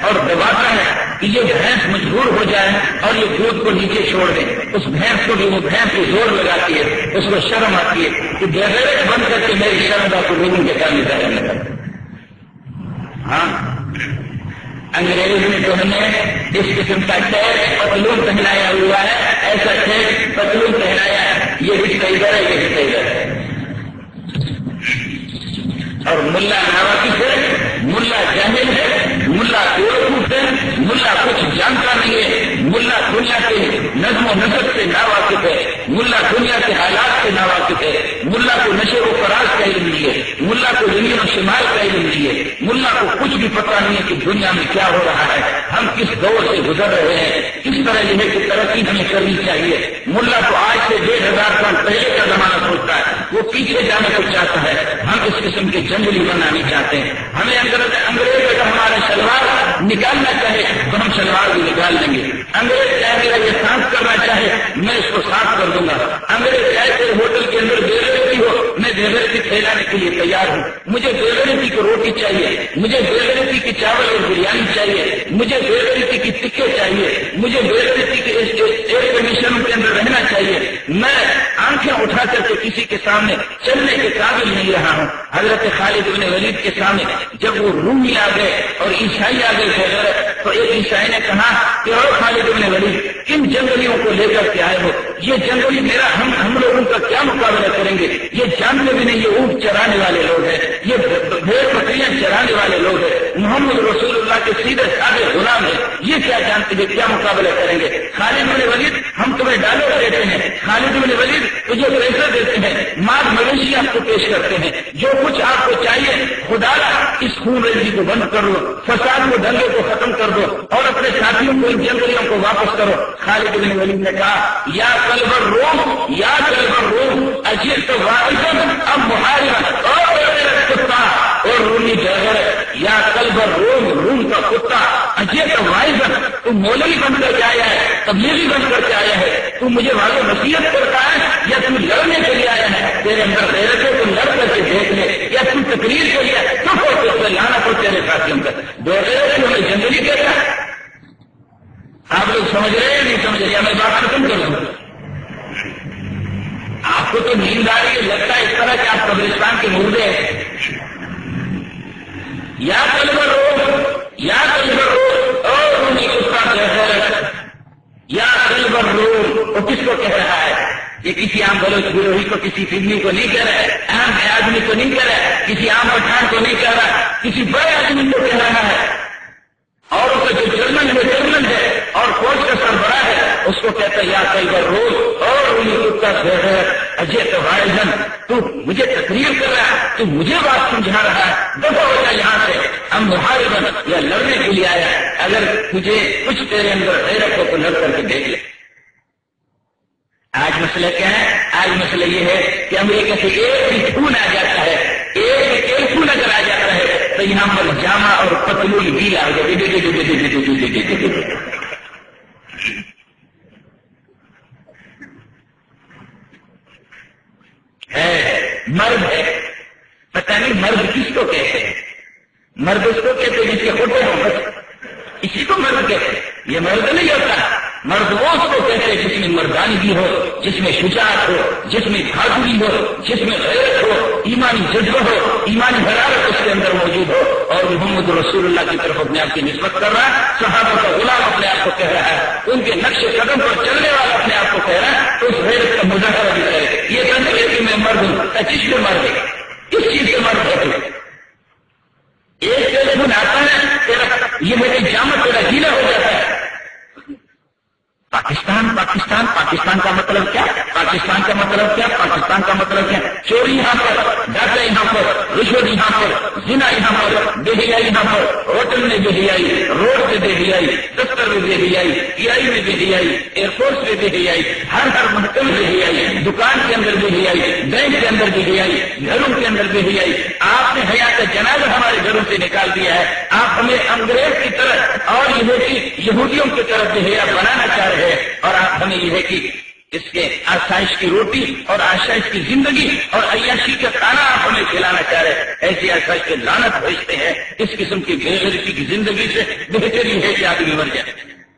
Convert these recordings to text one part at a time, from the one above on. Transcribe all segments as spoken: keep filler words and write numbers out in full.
اور دباتا ہے کہ یہ بھینس مجبور ہو جائے اور یہ دودھ کو نیچے چھوڑ دے. اس بھینس کو بھی وہ بھینس کو زور لگاتی ہے, اس کو شرم آتی ہے کہ بغیر بند کر کے میری شرمگاہ کو لوگوں کے سامنے ظاہر نہ کرتے. ہاں, انگریز نے تو ہمیں اس قسم کا ٹیکس پتلون پہنایا ہوا ہے, ایسا ٹیکس پتلون پہنایا ہے, یہ بھی کئی ادھر ہے, یہ بھی کئی ادھر ہے. اور ملا ناواقف ہے, ملا جاہل ہے, ملا بیوقوف ہے, ملا کچھ جانتا نہیں ہے, ملا دنیا کے نظم و نسق سے ناواقف ہے, ملا دنیا کے حالات سے ناواقف ہے, ملا کو نشے و فراز کا علم نہیں ہے, ملا کو یمین و شمال کا علم نہیں ہے, ملا کو کچھ بھی پتا نہیں ہے کہ دنیا میں کیا ہو رہا ہے, ہم کس دور سے گزر رہے ہیں, کس طرح یہ ہے کہ ترقی ہمیں کرنی چاہیے. ملا تو آج سے ڈیڑھ ہزار سال پہلے کا زمانہ سوچتا ہے, وہ پیچھے جانے کو چاہتا ہے. ہم اس قسم کے جنگلی بننا نہیں چاہتے ہیں. ہمیں انگریز اگر ہمارا شلوار نکالنا چاہے تو ہم شلوار بھی نکال لیں گے. انگریز چاہے میرا یہ صاف کرنا چاہے میں اس کو صاف کر دوں گا. انگریز چاہے کہ ہوٹل کے اندر بے غیرتی ہو, میں بے غیرتی پھیلانے کے لیے تیار ہوں. مجھے بے غیرتی کی روٹی چاہیے, مجھے بے غیرتی کی چاول اور بریانی چاہیے, مجھے بے غیرتی کی ٹکے چاہیے, مجھے بے غیرتی کے ایئر کنڈیشنوں کے اندر رہنا چاہیے. میں آنکھیں اٹھا کر کے کسی کے سامنے چلنے کے قابل نہیں رہا ہوں. حضرت خالد بن ولید کے سامنے جب وہ رومی آ گئے اور عیسائی آ گئے تھے تو ایک عیسائی نے کہا کہ اور خالد بن ولید کن جنگلیوں کو لے کر کے آئے ہو, یہ جنگلی میرا ہم ہم لوگوں کا کیا مقابلہ کریں گے, یہ جانتے بھی نہیں یہ اونٹ چرانے والے لوگ ہیں, یہ بھیڑ بکریاں چرانے والے لوگ ہیں, محمد رسول اللہ کے سیدھے سادے غلام ہیں, یہ کیا جانتے ہیں کیا مقابلہ کریں گے. خالد بن ولید ہم تمہیں ڈالر دیتے ہیں, خالد بن ولید تجھے پیسے دیتے ہیں, مال مویشی آپ کو پیش کرتے ہیں, جو کچھ آپ کو چاہیے خدا اس خون ریزی کو بند کر دو, فساد کو دنگے کو ختم کر دو اور اپنے ساتھیوں کو ان جنگلیوں کو واپس کرو. خالد بن ولید نے کہا یا قلب الروم یا قلب الروم اجئت واعظا ام محاربا, اور رومی ڈرگر یا قلب الروم روم کا کتا اجئت واعظا, تو مولوی بن کر کے آیا ہے, تبلیغی بن کر کے آیا ہے, تو مجھے واضح نصیحت کرتا ہے یا تم لڑنے کے لیے آیا ہے, تیرے اندر غیرت ہے تو لڑ کر کے دیکھ لے, یا تم تقریر کے لیے چپ ہو کے لانا کو تیرے ساتھیوں کا بغیر ہمیں جنگلی کہتا ہے. آپ لوگ سمجھ رہے ہیں نہیں سمجھ رہے, میں بات ختم کر دوں. آپ کو تو نیند آ رہی ہے, لگتا ہے اس طرح کہ آپ قبرستان کے مردے ہیں. یا قلب الروم یا قلب الروم اور رومی کتا غیرت, یا قلب الروم, وہ کس کو کہہ رہا ہے؟ یہ کسی عام بلوچ گروہی کو, کسی فلمی کو نہیں کہہ رہا ہے, عام آدمی کو نہیں کہہ رہا ہے, کسی عام پٹھان کو نہیں کہہ رہا, کسی بڑے آدمی کو کہہ رہا ہے. اور اس کا جو جرمن ہے جرمن ہے اور فوج کا سربراہ ہے, اس کو کہتا ہے یا قلب الروم اور رومی کتا غیرت اجئت واعظا, تو مجھے تقریر کر رہا ہے, تو مجھے بات سمجھا رہا ہے, دفع ہو جائے یہاں سے. ہم محاربا یا لڑنے کے لیے آیا ہے, اگر تجھے کچھ تیرے اندر غیرت ہو تو لڑ کر کے دیکھ لے. آج مسئلہ کیا ہے؟ آج مسئلہ یہ ہے کہ امریکہ سے ایک بھی خون آ جاتا ہے, ایک ایک خون اگر آ جاتا ہے تو یہاں پر جامع اور پتلون گیلا ہو جائے. مرد ہے, پتہ نہیں مرد کس کو کہتے ہیں, مرد اس کو کہتے ہیں جس کے ہوتے ہوں, بس اسی کو مرد کہتے ہیں. یہ مرد نہیں ہوتا, مرد وہ اس کو کہتے ہیں جس میں مردانگی ہو, جس میں شجاعت ہو, جس میں بہادری ہو, جس میں غیرت ہو, ایمانی جذبہ ہو, ایمانی حرارت اس کے اندر موجود ہو. اور محمد رسول اللہ کی طرف اپنے آپ کی نسبت کر رہا ہے, صحابہ کا غلام اپنے آپ کو کہہ رہا ہے, ان کے نقش قدم پر چلنے والا اپنے آپ کو کہہ رہا ہے, تو اس غیرت کا مظاہرہ بھی کرے. یہ کہتے ہیں کہ میں مرد ہوں, کس سے مرد ہے, کس چیز سے مرد ہے؟ ایک ٹیلی فون آتا ہے تیرا, یہ میرے جامع تیرا گیلا ہو جاتا ہے. پاکستان پاکستان پاکستان کا مطلب کیا؟ پاکستان کا مطلب کیا؟ پاکستان کا مطلب کیا؟ چوری یہاں پر, ڈاکہ یہاں پر, رشوت یہاں پر, زنا یہاں پر, بہیائی یہاں پر, ہوٹل میں بہیائی, روڈ پہ بہیائی, دفتر میں بہیائی, پی آئی میں بہیائی, ایئرپورٹ پہ بہیائی, ہر ہر محکمے میں بہیائی, دکان کے اندر بہیائی, بینک کے اندر بہیائی, گھروں کے اندر بہیائی. آپ نے حیا کا جنازہ ہمارے گھروں سے نکال دیا ہے. آپ ہمیں انگریز کی طرح اور یہ ہے کہ یہودیوں کی طرف بہیا بنانا چاہ رہے ہیں, اور آپ ہمیں یہ ہے کہ اس کے آسائش کی روٹی اور آسائش کی زندگی اور عیاشی کا کھانا آپ ہمیں کھلانا چاہ رہے ہیں، ایسی آسائش کے لعنت بھیجتے ہیں۔ اس قسم کی بے غیرتی کی زندگی سے بہتر یہ ہے کہ آدمی مر جائے۔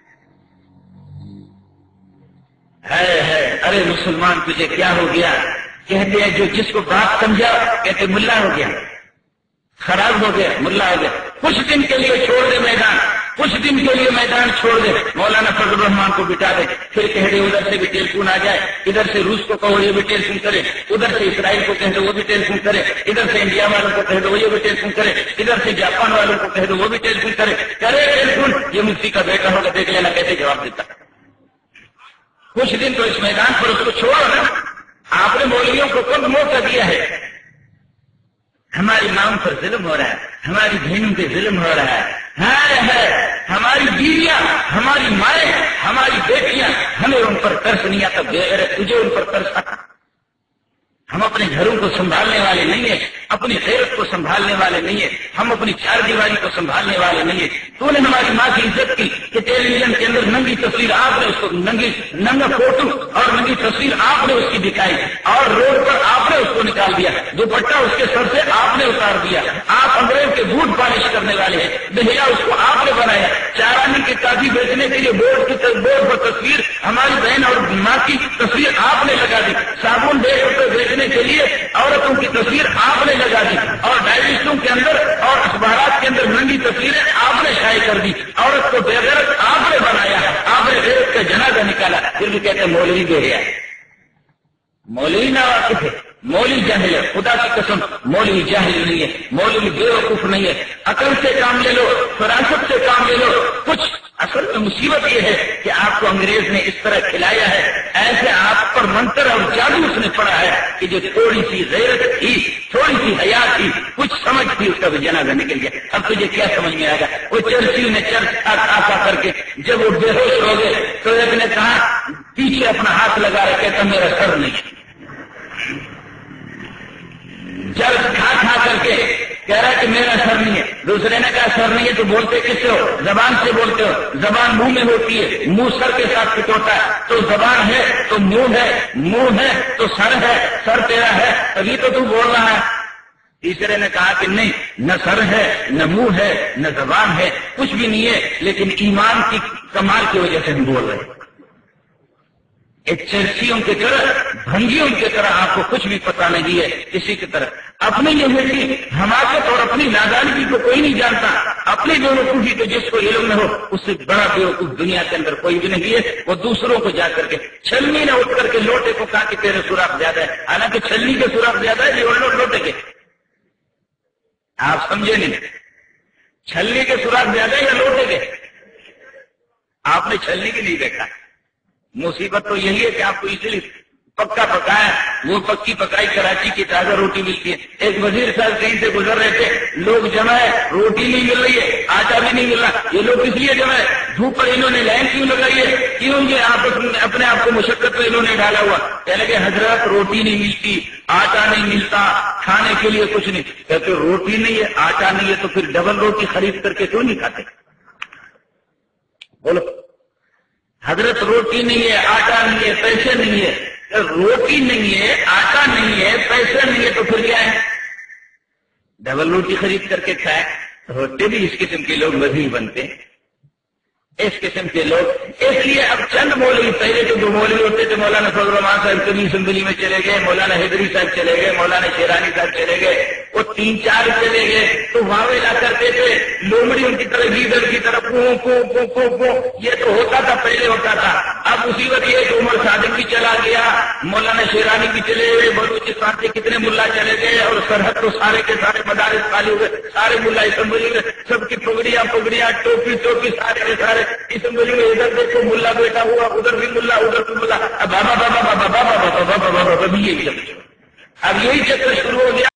ہے ہے ارے مسلمان تجھے کیا ہو گیا؟ کہتے ہیں جو جس کو بات سمجھا کہتے ملا ہو گیا، خراب ہو گیا، ملا ہو گیا۔ کچھ دن کے لیے چھوڑ دے میدان، کچھ دن کے لیے میدان چھوڑ دے، مولانا فضل الرحمان کو بٹا دے، پھر کہہ دے ادھر سے بھی ٹیلی فون آ جائے، ادھر سے روس کو کہو یہ بھی ٹیلی فون کرے، ادھر سے اسرائیل کو کہہ دو وہ بھی ٹیلی فون کرے، ادھر سے انڈیا والوں کو کہہ دو یہ بھی ٹیلی فون کرے، ادھر سے جاپان والوں کو کہہ دو وہ بھی ٹیلی فون کرے، کرے ٹیلی فون۔ یہ مفتی کا بیٹا ہوگا، دیکھ لینا کیسے جواب دیتا۔ کچھ دن تو اس میدان پر اس کو چھوڑو نا۔ آپ نے مولویوں کو کب موقع دیا ہے؟ ہماری ماؤں پر ظلم ہو رہا ہے، ہماری بہنوں پہ ظلم ہو رہا ہے، ہے ہے ہماری بیویاں، ہماری مائیں، ہماری بیٹیاں، ہمیں ان پر ترس نہیں آتا، بغیر تجھے ان پر ترس آتا۔ ہم اپنے گھروں کو سنبھالنے والے نہیں ہیں، اپنی غیرت کو سنبھالنے والے نہیں ہیں، ہم اپنی چار دیواری کو سنبھالنے والے نہیں ہیں۔ تو نے ہماری ماں کی عزت کی کہ ٹیلی ویژن کے اندر ننگی تصویر آپ نے اس کو ننگی ننگا فوٹو اور ننگی تصویر آپ نے اس کی دکھائی، اور روڈ پر آپ نے اس کو نکال دیا، دوپٹہ اس کے سر سے آپ نے اتار دیا۔ آپ انگریز کے بوٹ پالش کرنے والے ہیں، بہیا اس کو آپ نے بنایا۔ چارانی کی کافی بیچنے کے لیے بورڈ کی بورڈ پر تصویر ہماری بہن اور ماں کی تصویر آپ نے لگا دی، صابن ڈیڑھ روپے بیچنے کے لیے عورتوں کی تصویر آپ نے لگا دی، اور ڈائجسٹوں کے اندر اور اخبارات کے اندر ننگی تصویریں آپ نے شائع کر دی۔ عورت کو بے غیرت آپ نے بنایا، آپ نے غیرت کا جنازہ نکالا، پھر بھی کہتے ہیں مولوی بے حیا ہے، مولوی نہ واقف ہے، مولوی جاہل ہے۔ خدا کی قسم مولوی جاہل نہیں ہے، مولوی بے وقوف نہیں ہے۔ عقل سے کام لے لو، فراست سے کام لے لو۔ کچھ اصل میں مصیبت یہ ہے کہ آپ کو انگریز نے اس طرح کھلایا ہے، ایسے آپ پر منتر اور جادو اس نے پڑا ہے کہ جو تھوڑی سی غیرت تھی، تھوڑی سی حیا تھی، کچھ سمجھ تھی، اس کا بھی جنازہ نکل گیا۔ اب تجھے کیا سمجھ میں آئے گا؟ وہ چرچل نے چرچ کھا کھا کر کے جب وہ بے ہوش ہو گئے تو ایک نے کہا پیچھے اپنا ہاتھ لگا رہا، کہتا میرا سر نہیں۔ چرچ کھا کھا کر کے کہہ رہا کہ میرا سر نہیں ہے۔ دوسرے نے کہا سر نہیں ہے تو بولتے کس سے ہو؟ زبان سے بولتے ہو، زبان منہ میں ہوتی ہے، منہ سر کے ساتھ پٹوتا ہے، تو زبان ہے تو منہ ہے، منہ ہے تو سر ہے، سر تیرا ہے ابھی تو تو بول رہا ہے۔ تیسرے نے کہا کہ نہیں، نہ سر ہے نہ منہ ہے نہ زبان ہے، کچھ بھی نہیں ہے، لیکن ایمان کی کمال کی وجہ سے ہم بول رہے ہیں۔ ایک چرچیوں کی طرح، بھنگیوں کی طرح آپ کو کچھ بھی پتا نہیں ہے، اسی کی طرح اپنی یہ حماقت اور اپنی نادانگی کو کوئی نہیں جانتا، اپنی بے وقوفی کو جس کو علم میں ہو اس سے بڑا بے وقوف دنیا کے اندر کوئی بھی نہیں ہے۔ وہ دوسروں کو جا کر کے چھلنی نے اٹھ کر کے لوٹے کو کہا کہ تیرے سوراخ زیادہ ہے، حالانکہ چھلنی کے سوراخ زیادہ ہے یہ لوٹے کے۔ آپ سمجھے نہیں، چھلنی کے سوراخ زیادہ ہے یا لوٹے کے؟ آپ نے چھلنی کے لیے دیکھا ہے۔ مصیبت تو یہی ہے کہ آپ کو اس لیے پکا پکایا، وہ پکی پکائی کراچی کی تازہ روٹی ملتی ہے۔ ایک وزیر صاحب کہیں سے گزر رہے تھے، لوگ جمع ہے، روٹی نہیں مل رہی ہے، آٹا بھی نہیں مل رہا، یہ لوگ اس لیے جمع ہے، دھوپ پر انہوں نے لائن کیوں لگائی ہے، کیوں یہ آپ اپنے آپ کو مشقت میں انہوں نے ڈالا ہوا؟ کہنے لگے حضرت روٹی نہیں ملتی، آٹا نہیں ملتا، کھانے کے لیے کچھ نہیں۔ کہتے روٹی نہیں ہے، آٹا نہیں ہے تو پھر ڈبل روٹی خرید کر کے کیوں نہیں کھاتے؟ بولو حضرت روٹی نہیں ہے، آٹا نہیں ہے، پیسے نہیں ہے۔ روٹی نہیں ہے، آٹا نہیں ہے، پیسے نہیں ہے تو پھر کیا ہے؟ ڈبل روٹی خرید کر کے کھائے۔ ہوتے بھی اس قسم کے لوگ وزیر بنتے، اس قسم کے لوگ۔ اس لیے اب چند مولوی، پہلے تو جو مولوی ہوتے تھے مولانا فضل الرحمان صاحب کبھی اسمبلی میں چلے گئے، مولانا حیدری صاحب چلے گئے، مولانا شیرانی صاحب چلے گئے، وہ تین چار چلے گئے تو واوے لا کرتے تھے، لومڑی ان کی طرح گیدڑ کی طرح پو پو پو پو پو۔ یہ تو ہوتا تھا، پہلے ہوتا تھا۔ اب مصیبت یہ کہ عمر صادق بھی چلا گیا، مولانا شیرانی بھی چلے گئے، بلوچستان سے کتنے ملا چلے گئے، اور سرحد تو سارے کے سارے مدارس خالی ہوئے، سارے ملا اسمبلی میں، سب کی پگڑیاں پگڑیاں ٹوپی ٹوپی سارے کے سارے اسمبلی میں۔ ادھر دیکھو ملا بیٹھا ہوا، ادھر بھی ملا ادھر بھی ملا، اب بابا بابا بابا بابا بابا بابا بابا اب یہی چکر اب یہی چکر شروع ہو گیا